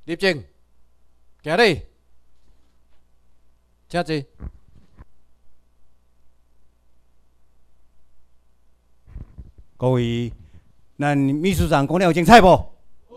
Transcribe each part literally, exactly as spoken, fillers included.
立正，行礼，请坐。 各位，咱秘书长讲了有精彩无？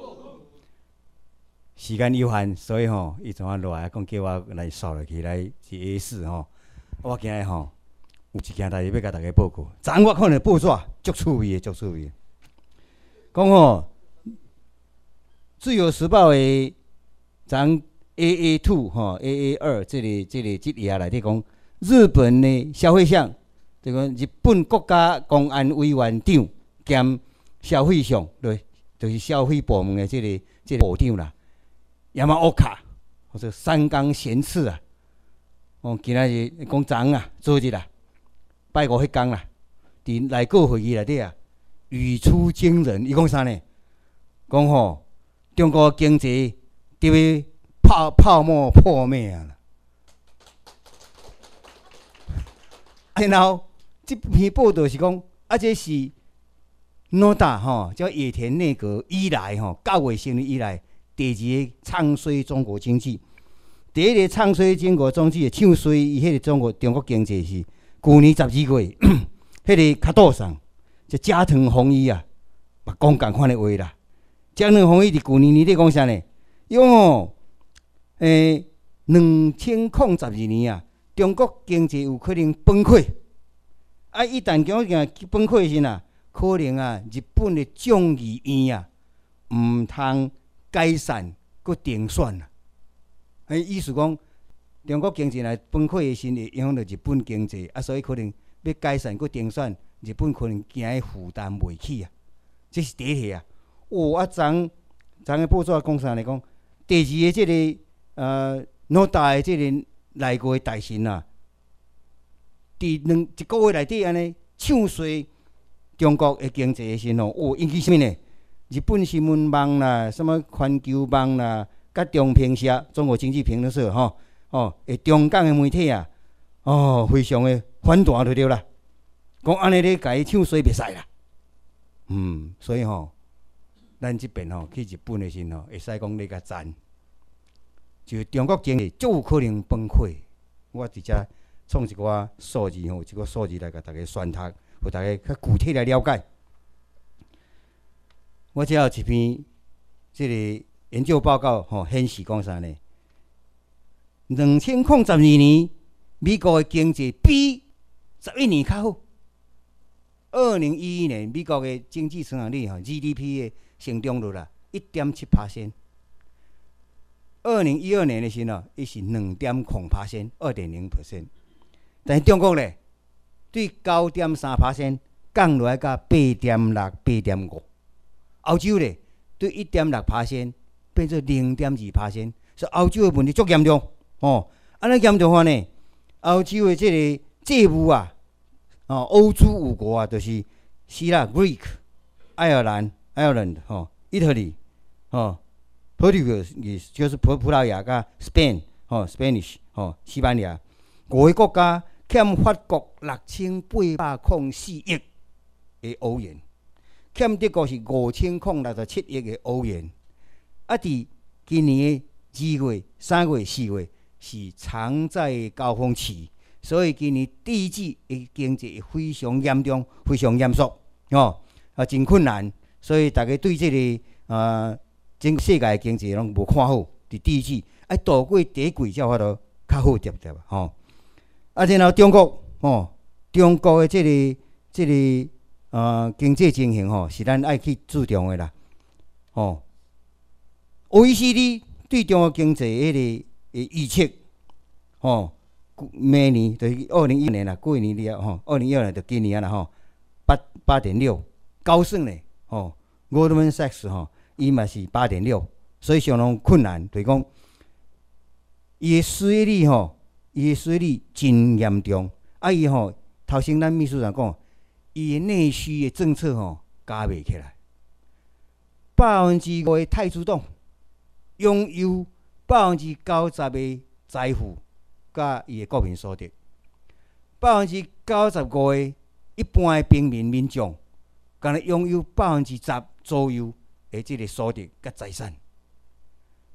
时间有限，所以吼，伊从我落来讲叫我来扫落去来是 A 四吼。我今日吼有一件代志要甲大家报告。昨昏我看了报纸，足趣味的，足趣味的。讲吼，《自由时报》的咱 A A two 吼 A A 二这个这个这页内底讲，日本的消费相，这个日本国家公安委员长兼消费相，对，就是消费部门的这个这个部长啦。亚麻欧卡或者三冈贤次啊，哦，今仔日讲昨啊，昨日啊，拜五迄天啦，伫内阁会议内底啊，语出惊人。伊讲啥呢？讲吼，中国经济伫要泡泡沫破灭啊！然后这篇报道是讲，啊，这是 Noda 吼，叫野田内阁以来吼，九月成立以来。第二个唱衰中国经济，第一个唱衰中国经济的唱衰，伊迄个中国中国经济是去年十二月，迄个卡岛上，这加藤弘一啊，嘛讲共款的话啦。加藤弘一伫去年年底讲啥呢？伊讲哦，诶，两千零十二年啊，中国经济有可能崩溃。啊，一旦讲讲崩溃时啊，可能啊，日本的众议院啊，毋通改善佮停选啦，哎，意思讲中国经济若崩溃的时，会影响到日本经济，啊，所以可能要改善佮停选，日本可能惊伊负担袂起啊。这是第一题啊。哦，啊，昨昨个报纸讲啥来讲？第二个即、这个呃，诺大的即个内阁的大臣啊，伫两一个月内底安尼唱衰中国的经济的时候，哦，引起啥物呢？日本新闻网啦，什么环球网啦，甲中评社、中国经济评论社吼，哦，诶，中港的媒体啊，哦，非常的反弹就对啦。讲安尼咧，甲伊唱衰袂使啦。嗯，所以吼，咱即边吼去日本的时候，会使讲咧甲赞，就中国经济足有可能崩溃。我直接创一寡数字吼，一个数字来甲大家宣读，互大家较具体来了解。我这有一篇这个研究报告，吼、哦、显示讲啥呢？两千零十二年美国的经济比十一年较好。二零一一年美国的经济成长率，吼 G D P 的成长率啦，一点七 percent。二零一二年的时候，伊是两点零 percent， 二点零 percent。但是中国咧，对九点三 percent 降落来到八点六、八点五。欧洲咧，对一点六 percent 变做零点二 percent， 所以欧洲的问题足严重哦。安尼严重话呢，欧洲的这个债务啊，哦，欧洲五国啊，就是希腊 （Greek）、爱尔兰 （Ireland）、吼、Italy、吼、Portugal 就是葡葡萄牙甲 Spain、吼 Spanish、吼西班牙，五个国家欠法国六千八百零四亿的欧元。欠德国是五千零六十七亿的欧元，啊！伫今年的二月、三月、四月是偿债高峰期，所以今年第一季的经济非常严重、非常严肃，哦，啊，真困难。所以大家对这个呃整个世界的经济拢无看好，伫第一季，啊，度过第一季才有法度较好点点吼。啊，然后中国，哦，中国的这个这个。呃，经济情形吼是咱爱去注重的啦。哦 ，O E C D 对中国经济迄个诶预测，吼，明年就是二零一年啦，过年了吼，二零一二年就今年啦吼，八八点六，高盛咧，吼 ，Goldman Sachs 吼，伊嘛是八点六，所以相当困难，就是讲，伊诶失业率吼，伊诶失业率真严重，啊伊吼，头先咱秘书长讲。伊的内需的政策吼加袂起来，百分之五的太主动，拥有百分之九十的财富，甲伊的国民所得，百分之九十五的一般的平民民众，敢若拥有百分之十左右的即个所得甲财产，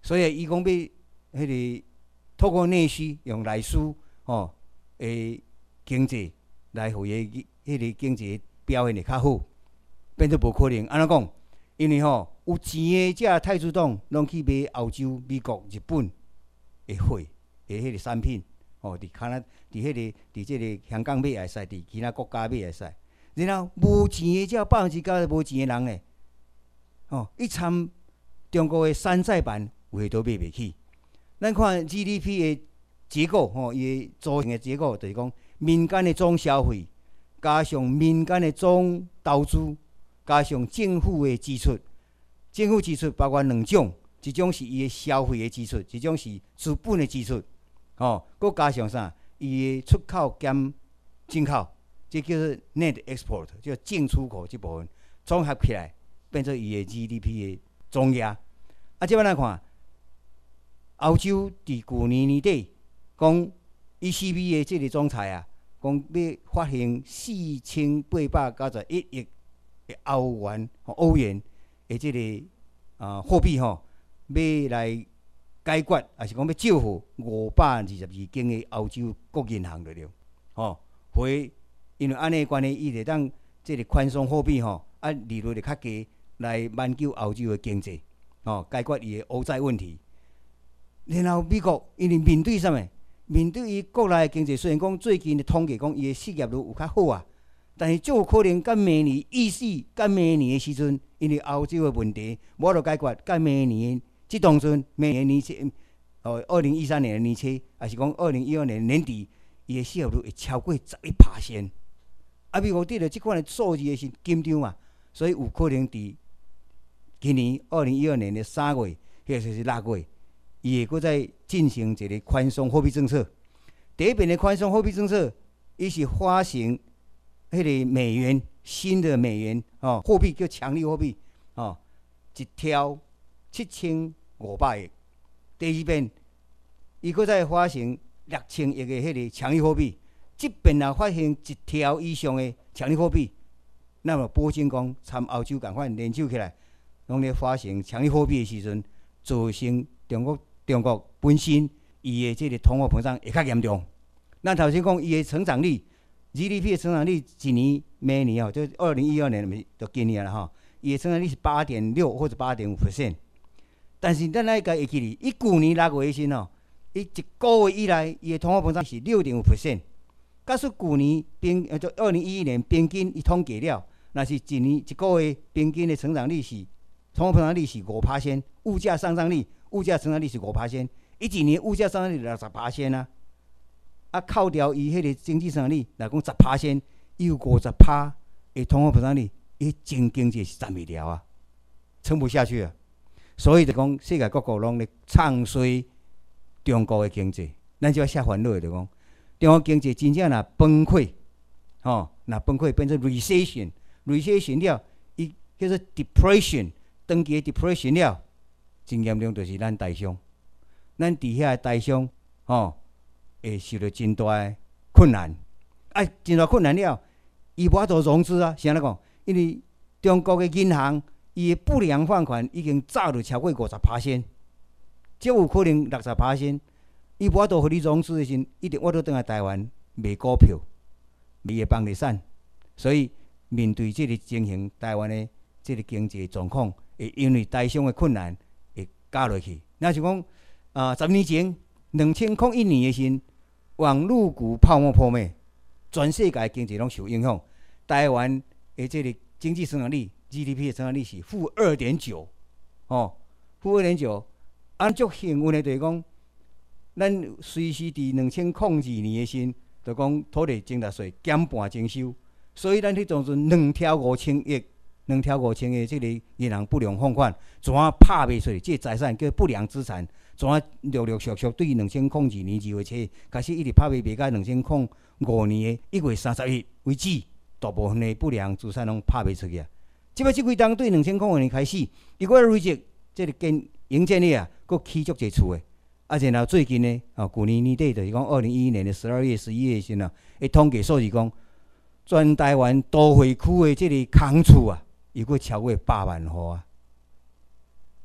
所以伊讲要迄个透过内需用内需吼诶经济来互伊迄个经济表现会较好，变做无可能。安怎讲？因为吼有钱诶，遮太子党拢去买欧洲、美国、日本诶货诶迄个产品，吼伫卡那伫迄个伫即个香港买会使，伫其他国家买会使。然后无钱诶，遮百分之九十无钱诶人咧，吼一参中国诶山寨版有诶都买袂起。咱看 G D P 诶结构，吼伊诶组成诶结构，就是讲民间诶总消费，加上民间诶总投资。加上政府的支出，政府支出包括两种，一种是伊的消费的支出，一种是资本的支出。哦，佮加上啥？伊的出口兼进口，这叫做 net export， 叫进出口这部分，综合起来变做伊的 G D P 的总额。啊，即摆来看，欧洲伫去年年底讲 E C B 的这个总裁啊，讲要发行四千八百九十一亿。欧元、欧元的这个啊货币吼，要来解决，还是讲要救护五百二十二间的欧洲国银行了了，吼，会因为安尼关系，伊就当这个宽松货币吼，啊利率就较低，来挽救欧洲的经济，吼，解决伊的欧债问题。然后美国因为面对啥物？面对伊国内的经济，虽然讲最近的统计讲伊的失业率有较好啊。但是，就有可能，到明年意思，到明年的时阵，因为欧洲的问题无得解决，到明年即当阵，明年年初，哦，二零一三年的年初，还是讲二零一二年年底，伊的失业率会超过十一趴先。啊，美国得了即款的数字的是紧张嘛，所以有可能伫今年二零一二年的三月，或者是六月，伊会搁再进行一个宽松货币政策。第一遍的宽松货币政策，伊是发行。迄个美元新的美元哦，货币叫强力货币哦，一条七千五百亿。第二遍，伊搁再发行六千亿的迄个强力货币。即边也发行一条以上的强力货币，那么保证讲，参欧洲共款联手起来，拢咧发行强力货币的时阵，造成中国中国本身伊的即个通货膨胀会较严重。咱头先讲伊的成长率。G D P 的成长率一年每年哦，就二零一二年就今年了哈，伊的成长率是八点六或者八点五 percent。但是咱来个会记哩，伊去年六月时哦，伊一个月以来，伊的通货膨胀是六点五 percent。假使去年平呃，就二零一一年平均伊统计了，那是一年一个月平均的成长率是通货膨胀率是五 percent， 物价上涨率物价成长率是五 percent， 伊一年物价上涨率六十 percent 啊。啊，扣掉伊迄个经济成长率来讲十趴先，伊有五十趴的通货膨胀率，伊真经济是站袂了啊，撑不下去啊。所以就讲世界各国拢咧唱衰中国的经济，咱就要写烦恼的就讲，中国经济真正若崩溃，吼、哦，若崩溃变成 recession，recession 了，伊叫做 depression， 长期的 depression 了，真严重就是咱台商，咱伫遐台商，吼、哦。会受到真大的困难，啊，真大困难了，伊无法度融资啊，是安怎讲？因为中国的银行，伊的不良放款已经早就超过五十趴先，即有可能六十趴先，伊无法度互你融资的时，一定我都倒来台湾卖股票，卖房地产，所以面对这个情形，台湾的这个经济状况，会因为台商的困难会加落去。那是讲啊，十年前。两千零一年的时，网络股泡沫破灭，全世界经济拢受影响。台湾的这个经济成长率 G D P 的成长率是负二点九，哦，负二点九。按足幸运的就是讲，咱随时伫两千零二年的时，就讲土地增值税减半征收，所以咱迄当阵两条五千亿。两条五千的这个银行不良放款，怎啊拍袂出去？这个财产叫不良资产，怎啊陆陆续续对两千零二年二月初开始一直拍袂袂到两千零五年的一月三十日为止，大部分的不良资产拢拍袂出去啊！即摆即几档对两千零五年开始，伊个累积这个建营建力啊，佫起足侪厝的。啊，然后最近呢，啊，去年年底就是讲二零一一年的十二月、十一月时呢，诶，统计数字讲，全台湾都会区的这个空厝啊。伊佫超过百万户啊！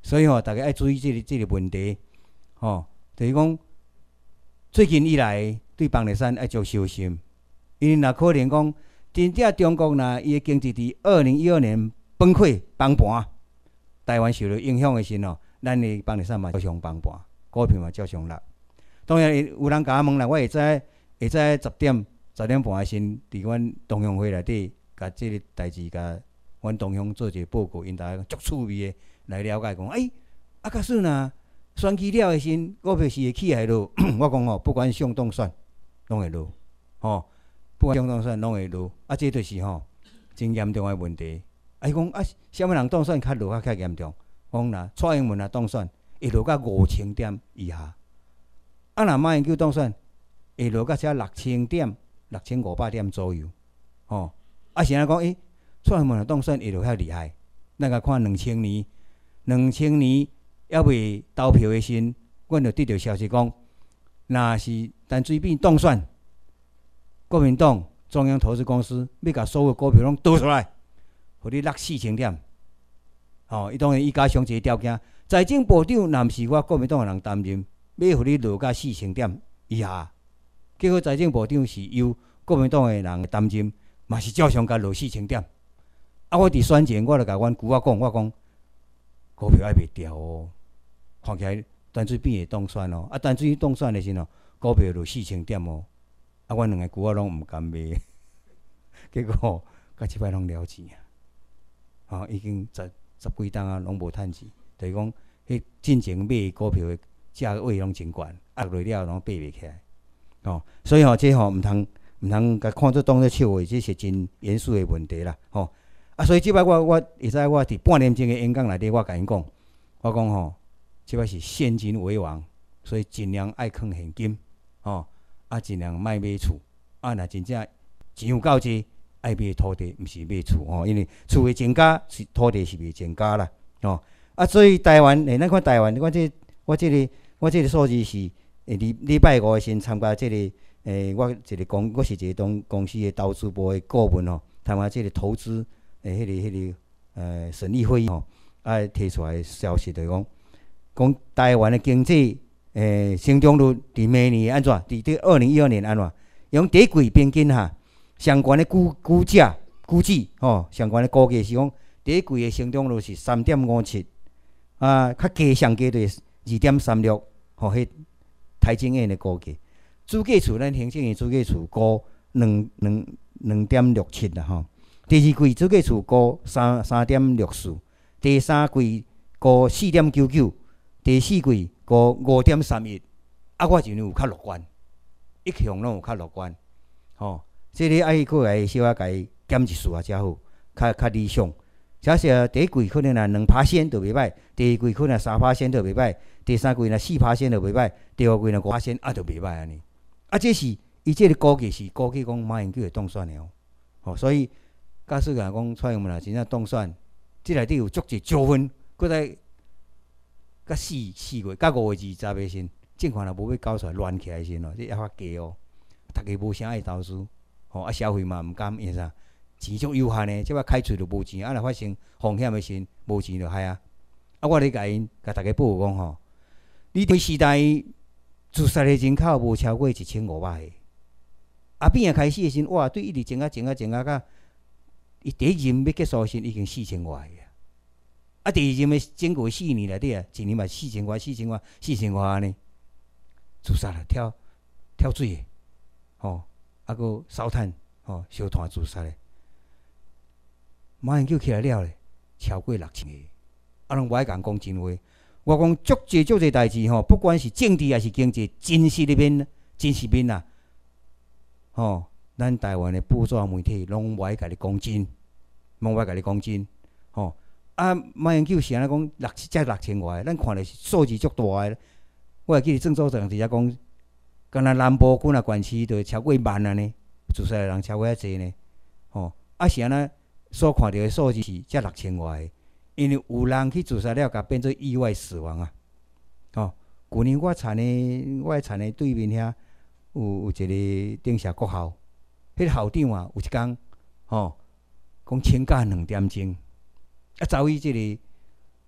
所以吼，大家爱注意这个这个问题，吼，就是讲最近以来对房地产爱做小心，因为若可能讲真正中国若伊的经济伫二零一二年崩溃崩盘，台湾受到影响的时候，咱的房地产嘛照常崩盘，股票嘛照常落。当然有人甲我问啦，我会知下晝十點十點半的时陣，伫阮同乡会内底，甲即个代志甲阮同乡做一个报告，因大家足趣味的来了解讲，哎、欸，啊，假使若选举了的时陣，股票是会起来落。我讲吼，不管上当选，拢会落，吼，不管上当选拢会落。啊，这就是吼真严重的问题。啊，伊讲啊，啥物人当选较落较较严重？讲若蔡英文若当选，会落到五千点以下。啊，若马英九当选，会落到只六千点、六千五百点左右。吼，啊，是安讲，诶，蔡英文若当选会落遐厉害？咱甲看两千年，两千年还未投票的时阵，阮就得到消息讲，若是陈水扁当选，国民党中央投资公司要甲所有股票拢倒出来，互你落四千点。吼，伊当然伊加上一个条件，财政部长若毋是我国民党的人担任，要互你落到四千点以下。结果财政部长是由国民党的人担任，嘛是照常甲落四千点。啊，我伫选前我就甲阮舅仔讲，我讲股票爱袂掉哦，看起来陈水扁会当选哦。啊，陈水扁当选的时候，股票落四千点哦。啊，阮两个舅仔拢毋甘卖，结果甲即摆拢了钱啊！吼，已经十十几档啊，拢无趁钱。就是讲，迄进前买股票的价位拢真悬，压落了拢爬袂起来。哦，所以吼，这吼毋通毋通甲看做当做笑话，这是真严肃的问题啦。吼、哦，啊，所以即摆我我会使我伫半年前的演讲内底，我甲因讲，我讲吼，即摆是现金为王，所以尽量爱藏现金，吼、哦，啊，尽量莫买厝，啊，若真正钱有够济，爱买土地，毋是买厝吼，因为厝会增加，是土地是袂增加啦，哦，啊，所以台湾，诶，咱看台湾，我这我这个我这个数字是。诶，礼礼拜五先参加即、这个诶，我一个公，我是一个公公司的投资部的顾问吼，参加即个投资诶，迄、那个迄、那个呃审议会议吼，啊提出来的消息就是讲，讲台湾的经济诶成长率伫明年安怎？伫伫二零一二年安怎？用第一季平均哈，相关的估估价估计吼，相关的估计是讲第一季的成长率是三点五七，啊，较加上加对二点三六，吼迄。台经院的估计，主计处咱行政院主计处估两两两点六七啦吼。第二季主计处估三三点六四，第三季估四点九九，第四季估五点三一。啊，我认为有较乐观，一向拢有较乐观。吼、哦，这个爱过来小可甲伊减一数啊，才好，较较理想。假设第一季可能啊两趴先就袂歹，第二季可能三趴先就袂歹，第三季若四趴先就袂歹，第二季若五趴先啊就袂歹安尼。啊，这是伊这个估计是估计讲马英九会当选的哦。哦，所以假使讲讲蔡英文若真正当选，这内底有足侪纠纷，搁再甲四四月、甲五月二十个先，政权若无要搞出来乱起来先哦，这也较低哦。大家无啥爱投资，吼啊消费嘛毋敢，因为啥？钱足有限的，即摆开喙就无钱，啊！若发生风险的时，无钱就害啊！啊，我咧甲因甲大家报告讲吼，你对时代自杀的人口无超过一千五百个，阿扁也开始的时，哇，对一直增啊增啊增啊，甲伊第一任要结束的时已经四千外个，啊，第二任的经过四年内底啊，一年嘛四千外、四千外、四千外安尼，自杀了，跳跳水的，吼，啊个烧炭，吼，烧炭自杀的。马英九起来了咧，超过六千个，啊，拢无爱讲讲真话。我讲足济足济代志吼，不管是政治还是经济，真实里面、真实面啊，吼，咱台湾的报纸媒体拢无爱甲你讲真，拢无爱甲你讲真，吼。啊，马英九是安尼讲六才六千外，咱看的是数字足大个。我会记得郑州长直接讲，敢若南部几啊县市就超过万安尼，自杀的人超过遐济呢，吼。啊是安尼。所看到的数字是才六千外个，因为有人去自杀了，甲变做意外死亡啊！哦，去年我田的我田的对面遐有有一个顶社国校，迄、那个校长啊，有一工吼，讲请假两点钟，啊，走去即个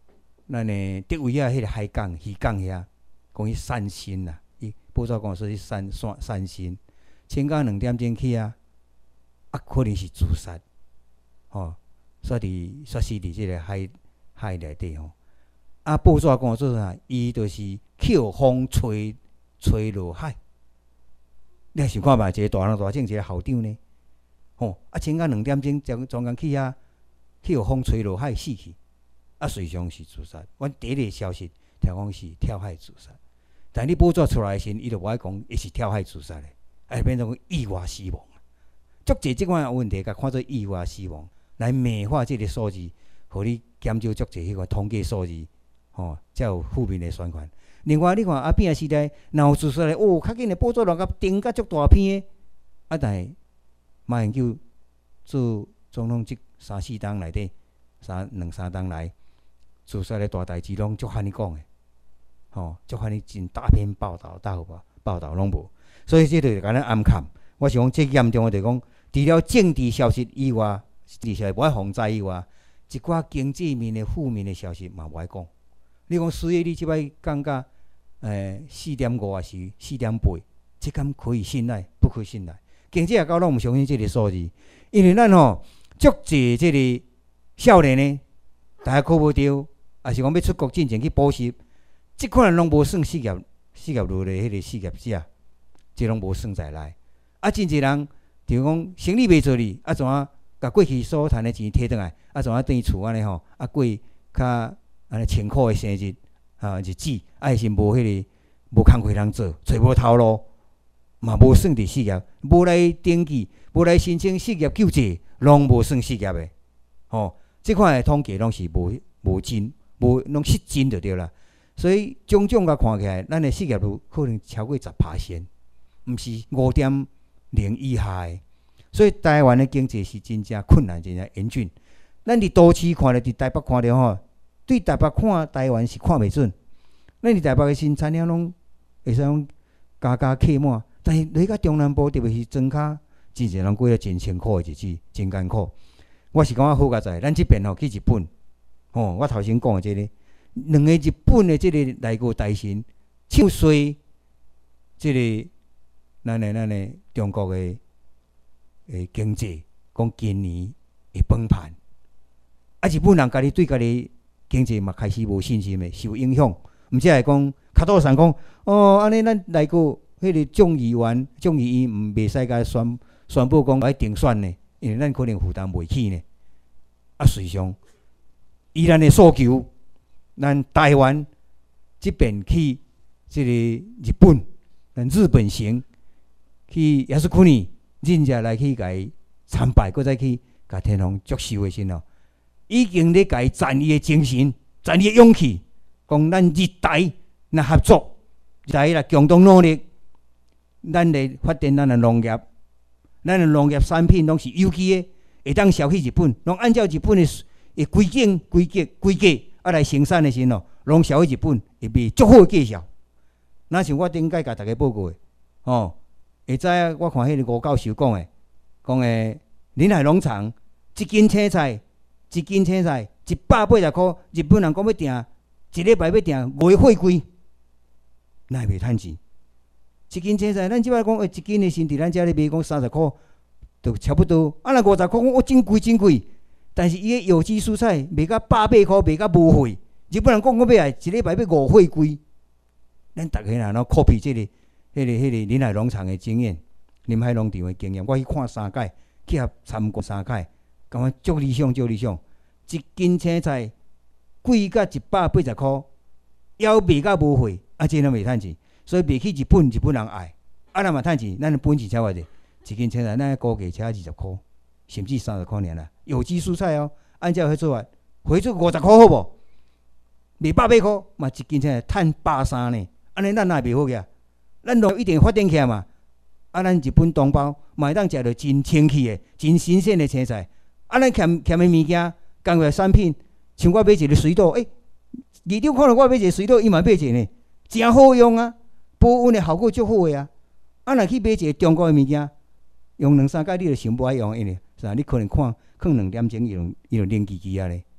咱诶德维啊，迄个海港、渔港遐，讲去散心啦。伊报纸讲说去散散散心，千到两点钟去啊，啊可能是自杀，吼，煞伫煞死伫即个海海内底吼。啊，报纸讲做啥？伊就是扣风吹吹落海。你想看嘛？一个大人大种，一个校长呢，吼，啊，千到两点钟，将专工去遐，扣风吹落海死去。啊，实际上是自杀。阮第一个消息听讲是跳海自杀，但你报纸出来时，伊就无爱讲伊是跳海自杀嘞，哎，变成意外死亡。足侪即款问题，甲看做意外死亡，来美化即个数字，互你减少足侪迄个统计数字，吼，才有负面的宣传。另外，你看阿扁时代，若有自杀嘞，哦，较紧的报纸乱甲登甲足大篇的，啊，但是马英九做总统即三四档内底，三两三档来。自杀的大代志拢足罕你讲的，吼，足罕你真大篇报道、大报报道拢无，所以这就是敢若暗砍。我是讲最严重的，就是讲除了政治消息以外，政治消息无爱防灾以外，一寡经济面的负面的消息嘛无爱讲。你讲失业率即摆降到诶四点五还是四点八，这敢可以信赖？不可信赖。经济学家拢毋相信这个数字，因为咱吼足侪这个少年呢，大家考无着。也是讲要出国进前去补习，即款人拢无算失业失业率的迄个失业者，即拢无算在内。啊，真侪人就是讲生意袂做哩，啊怎啊甲过去所赚的钱摕转来，啊怎啊等于厝安尼吼，啊过较安尼清苦的生日啊日子，啊是无迄个无工课通做，找无头路，嘛无算伫失业，无来登记，无来申请失业救济，拢无算失业的。吼，即款的统计拢是无无真。无拢失真就对啦，所以种种甲看起来，咱的失业率可能超过十趴线，毋是五点零以下的。所以台湾的经济是真正困难，真正严峻。咱伫都市看着，伫台北看着吼，对台北看台湾是看袂准。咱伫台北的新餐厅拢会使讲家家客满，但是你到中南部，特别是庄脚，真侪人过了真辛苦的日子，真艰苦。我是感觉好佳哉，咱即边吼去日本。哦，我头先讲的这个，两个日本的这个内阁大臣唱衰这个咱的咱的中国的诶经济，讲今年会崩盘。啊，日本人家己对家己经济嘛开始无信心的，受影响。毋只系讲较多人讲，哦，安尼咱内阁迄个众议员、众议院毋袂使甲宣宣布讲来定选呢，因为咱可能负担袂起呢。啊，实际上。依咱的诉求，咱台湾这边去这个日本，咱日本行去亚速库尼，真正来去甲伊参拜，搁再去甲天皇祝寿的时候，已经咧甲伊战伊的精神、战伊的勇气，讲咱日台若合作，日台来共同努力，咱来发展咱的农业，咱的农业产品拢是有机的，会当销去日本，拢按照日本的。伊规景、规格、规格啊来生产的时候，拢销去日本，会卖足好的价钱。那像我顶届甲大家报告的，哦，会知影我看迄个吴教授讲的，讲的林海农场一斤青菜，一斤青菜一百八十块，日本人讲要订一礼拜要订五个货柜，那会袂趁钱。一斤青菜，咱即摆讲，诶，一斤的先伫咱遮咧卖讲三十块，就差不多。啊，若五十块，讲我真贵真贵。但是伊个有机蔬菜卖到百八块，卖到无货。日本人讲我买来一礼拜要五货柜，咱逐个人拢 copy 即、这个、迄、那个、迄、那个林海农场的经验，林海农场的经验，我去看三届，去遐参观三届，感觉足理想，足理想。一斤青菜贵到一百八十块，要卖到无货，啊，这拢袂趁钱。所以卖去日本，日本人爱，啊，咱嘛趁钱，咱本钱才偌济，一斤青菜咱估价才二十块。甚至三十块尔啦，有机蔬菜哦，按照迄做法，回出五十块好无？卖百八块，嘛一斤才趁百三呢。安尼咱哪会卖好个？咱农一定发展起来嘛。啊，咱日本同胞嘛会当食到真清气的、真新鲜的青菜。啊，咱欠欠的物件，工业产品，像我买一个水稻，诶、欸，二长看到我买一个水稻，伊嘛买一个呢，真好用啊，保温的效果足好个啊。啊，若去买一个中国的物件，用两三届你就想无爱用，因为。是啊，你可能看看两点钟，伊就伊就冷叽叽啊咧。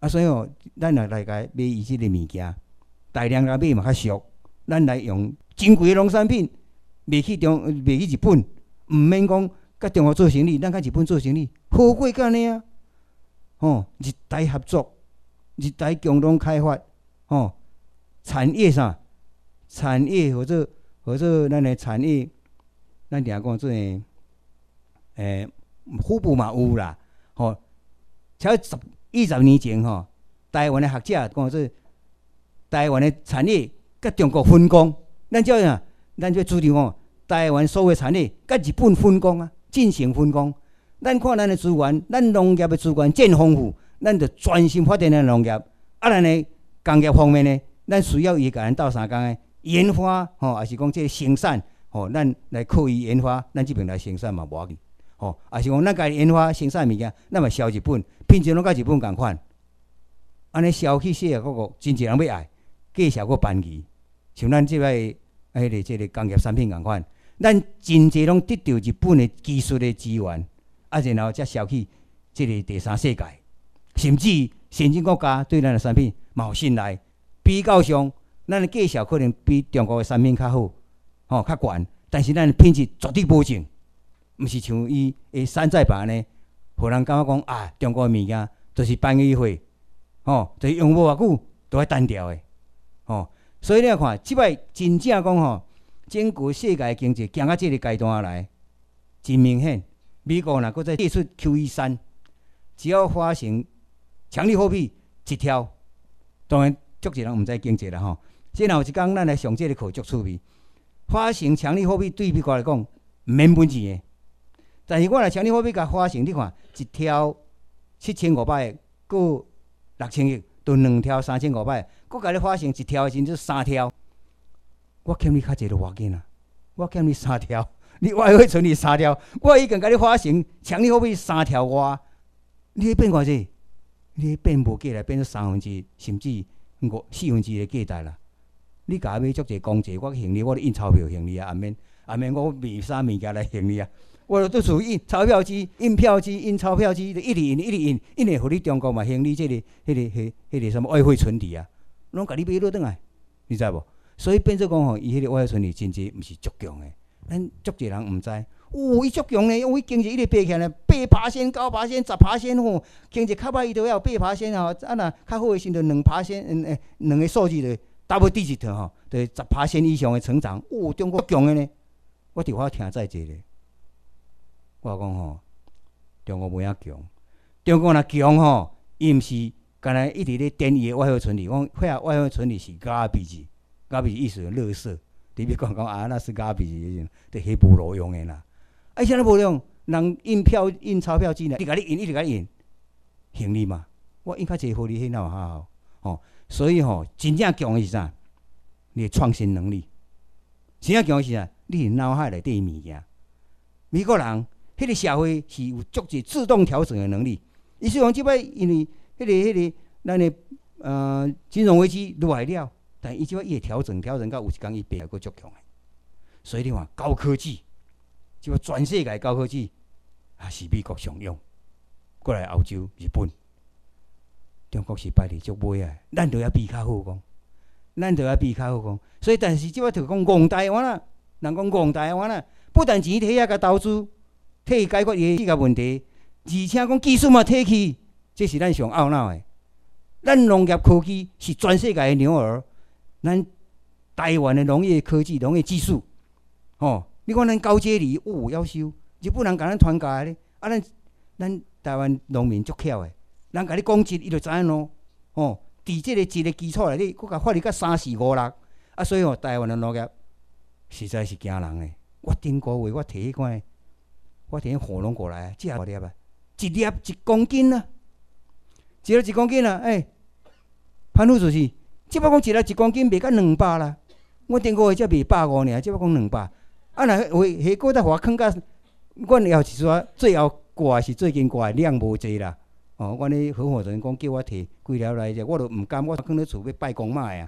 啊，所以哦，咱也来甲买伊即个物件，大量甲买嘛较俗。咱来用真贵的农产品，卖去中，卖去日本，毋免讲甲中国做生意，咱甲日本做生意，好过干呢啊！哦，日台合作，日台共同开发，哦，产业啥？产业或者或者咱的产业，咱定讲做诶，诶，互补嘛有啦，吼、哦。才十二十年前吼，台湾的学者讲说，台湾的产业甲中国分工，咱照样，咱要注意讲，台湾所有产业甲日本分工啊，进行分工。咱看咱的资源，咱农业的资源真丰富，咱就专心发展咱农业。啊，咱的工业方面呢，咱需要伊甲咱斗相共的研发，吼，还是讲这个生产，吼，咱来靠伊研发，咱这边来生产嘛无要紧。吼，也是讲咱家己研发生产物件，咱嘛销日本，品质拢甲日本共款。安尼消去世界各国真侪人要爱，介绍个班级，像咱即摆迄个即个工业产品共款，咱真侪拢得到日本的技术的资源，啊，然后才销去即个第三世界，甚至先进国家对咱的产品嘛有信赖。比较上，咱的介绍可能比中国的产品较好，吼、哦、较悬，但是咱的品质绝对保证。毋是像伊诶山寨版呢，互人感觉讲啊，中国诶物件就是办议会，吼，就是用无偌久都爱单调诶，吼。所以你看，即摆真正讲吼，整个世界经济行到即个阶段来，真明显。美国若搁再祭出 Q E 三，只要发行强力货币一条，当然足侪人毋知经济啦吼。即若有一天咱来上这个课足趣味，发行强力货币对美国来讲毋免本钱诶。但是我若强力货币甲发行，你看一条七千五百个，佮六千亿，都两条三千五百，佮甲你发行一条甚至三条，我欠你较济就要紧啊！我欠你三条，你外汇存你三条，我已经甲你发行强力货币三条外，你变偌济？你变无价来，变做三分之一，甚至五四分之一的价值啦！你甲我买足济公债，我行你，我印钞票行你啊！阿免阿免我卖啥物件来行你啊！我都属于印钞票机、印票机、印钞票机，一直印、一直印，印会互你中国嘛，行你这个、迄、那个、迄、迄个什么外汇存底啊，拢甲你买落转来，你知无？所以变做讲吼，伊迄个外汇存底真济毋是足强诶，咱足济人毋知。哦，伊足强诶，因为经济一直爬起来，八趴先、九趴先、十趴先吼，经济较歹伊都要八趴先吼，啊若较好诶时阵两趴先，嗯诶，两个数字就 double digit 吼，就十趴先以上诶成长。哦，中国强诶呢，我伫遐听再济咧。我讲吼，中国无影强，中国若强吼，伊毋是干来一直咧颠伊诶外汇存底，讲遐外汇存底是garbage，garbage意思垃圾。伫美国讲啊，那是garbage，这迄无路用诶啦。啊，啥都无用，人印票印钞票机呢，你甲你印，一直甲你印，行你嘛？我印较济，互你迄哪有好好？吼，所以吼，真正强诶是啥？你诶创新能力。真正强诶是啥？你脑海内底物件。美国人。迄个社会是有足侪自动调整的能力。伊虽然即摆因为迄个、迄个咱的呃金融危机落来了，但伊即摆伊会调整、调整到有一天伊变来佫足强的。所以你看高科技，即摆全世界高科技也是美国上用，过来欧洲、日本、中国是摆伫足尾啊。咱就要比较好讲，咱就要比较好讲。所以但是即摆就讲戆台湾啦，人讲戆台湾啦，不但钱摕遐甲投资。替伊解决伊世界问题，而且讲技术嘛摕去，这是咱上懊恼的。咱农业科技是全世界的牛儿，咱台湾的农业科技、农业技术，哦，你看咱高阶里哦夭寿，日本人甲咱传家咧，啊咱咱台湾农民足巧的，人甲你讲一，伊就知影咯，哦，伫即个一个基础内底，佫甲发力到三四五六，啊，所以哦，台湾的农业实在是惊人的。我顶个月我摕迄款。我摕火龙过来，即下粒啊，一粒一公斤啊，一粒一公斤啊，哎、欸，潘副主席，即摆讲一粒一公斤卖到两百啦，我顶个月才卖百五尔，即摆讲两百，啊若回下个再互我囥到，阮要是说最后挂是最近挂量无济啦，哦，阮咧合伙人讲叫我摕几粒来者，我都毋甘，我囥咧厝要拜公妈呀。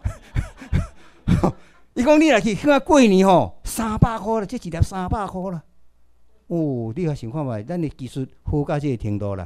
伊讲你若去囥过年吼，三百箍啦，即一粒三百箍啦。哦，你也想看觅，咱的技术好到即个程度啦。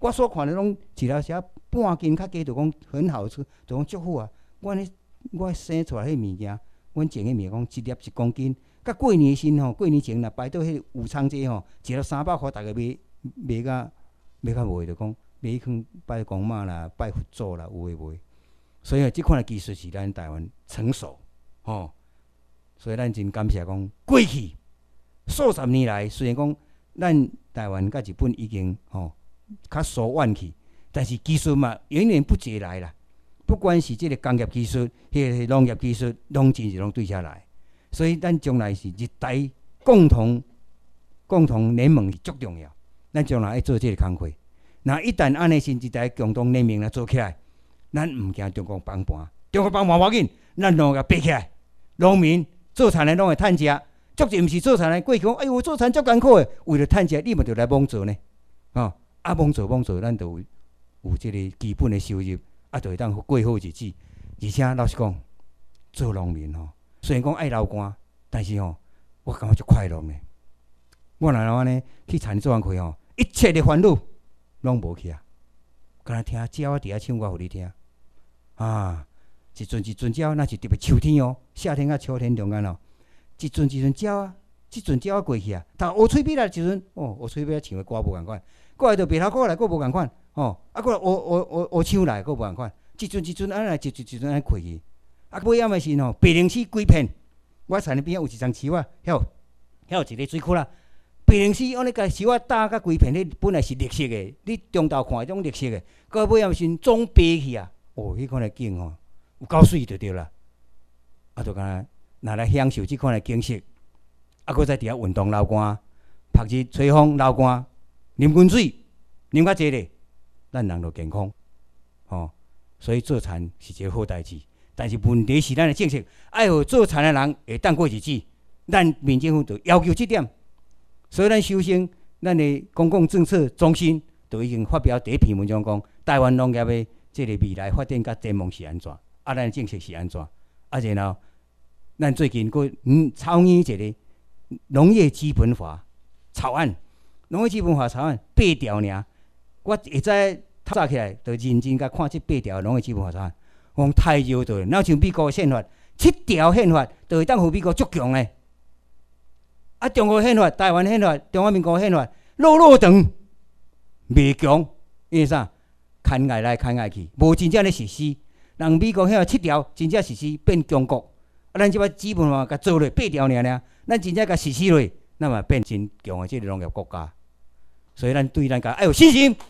我所看的拢一条写半斤较低，就讲很好吃，就讲足好啊。我呢，我生出来迄物件，阮种迄物件讲一粒一公斤。甲过年时吼，过年前若摆到迄武昌街吼，一粒三百箍，逐个买买甲买甲卖，就讲买去拜公妈啦、拜佛祖啦，有诶卖。所以即款诶技术是咱台湾成熟，吼。所以咱真感谢讲过去数十年来，虽然讲咱台湾甲日本已经吼较疏远去，但是技术嘛源源不绝来啦。不管是即个工业技术、迄个农业技术，拢真是拢对下来。所以咱将来是日台共同共同联盟是足重要。咱将来要做即个工作，那一旦安尼是日台共同联盟来做起来，咱毋惊中国帮盘，中国帮盘无要紧，咱拢甲爬起来，农民。做田的拢会趁食，足侪毋是做田的过去讲，哎呦，做田足艰苦的，为了趁食，你嘛着来帮做呢，哦，啊，帮做帮做，咱就有有即个基本的收入，啊，就会当过好日子。而且老实讲，做农民吼，虽然讲爱流汗，但是吼，我感觉足快乐呢。我若安尼去田做工课吼，一切的烦恼拢无去啊，敢若听鸟仔伫遐唱歌互你听，啊。一阵一阵鸟，那是特别秋天哦，夏天甲秋天中间哦，一阵一阵鸟啊，一阵鸟啊过去啊，但乌吹笔来时阵，哦，乌吹笔唱的歌无共款，过来就白头过来，佫无共款，哦，啊过来乌乌乌乌唱来，佫无共款，一阵一阵安尼，一阵一阵安尼过去，啊尾暗的时吼，白灵溪规片，我田里边有一丛树啊，遐遐有一个水库啦，白灵溪安尼甲树啊搭甲规片，迄本来是绿色的，你中昼看迄种绿色的，到尾暗时总白去啊，哦，迄款的景吼。有够水就对啦，啊，就干拿来享受即款的景色，啊，搁再伫遐运动流汗，晒日吹风流汗，啉滚水，啉较济咧，咱人就健康，吼、哦。所以做田是一个好代志，但是问题是咱的政策，爱互做田的人会当过日子，咱民政府就要求即点，所以咱首先，咱的公共政策中心就已经发表第一篇文章讲，台湾农业的即个未来发展甲展望是安怎。啊，咱政策是安怎？啊，然后咱最近佫嗯草拟一个农业基本法草案，农业基本法草案八条尔。我会知早起来就认真甲看即八条农业基本法草案，我讲太热对，哪像美国宪法七条宪法，就会当互美国足强诶。啊，中国宪法、台湾宪法、中华民国宪法，落落长未强，因为啥？牵爱来牵爱去，无真正咧实施。人美国遐七条真正实施变强国，啊，咱即摆基本上甲做落八条尔尔，咱真正甲实施落，那么变真强的即个农业国家。所以咱对咱家要有信心。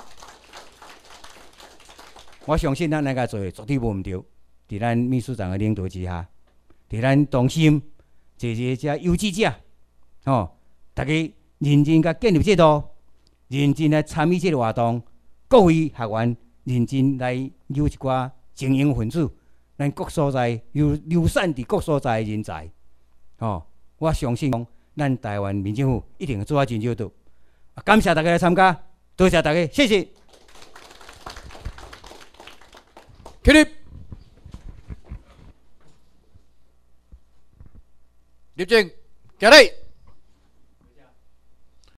我相信咱咱家做的绝对无毋对，伫咱秘书长的领导之下，伫咱中心这些遮有志者，吼，大家认真甲建立制度，认真来参与这个活动，各位学员认真来有一寡。精英分子，咱各所在流流散伫各所在的人才，哦，我相信讲，咱台湾民政府一定会做啊真少多。感谢大家来参加，多谢大家，谢谢。 起立，立正，行礼。